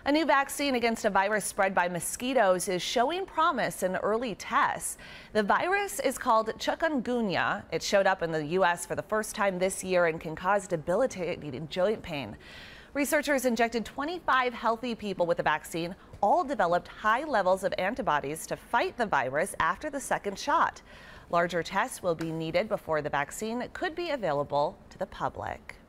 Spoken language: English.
A new vaccine against a virus spread by mosquitoes is showing promise in early tests. The virus is called chikungunya. It showed up in the U.S. for the first time this year and can cause debilitating joint pain. Researchers injected 25 healthy people with the vaccine. All developed high levels of antibodies to fight the virus after the second shot. Larger tests will be needed before the vaccine could be available to the public.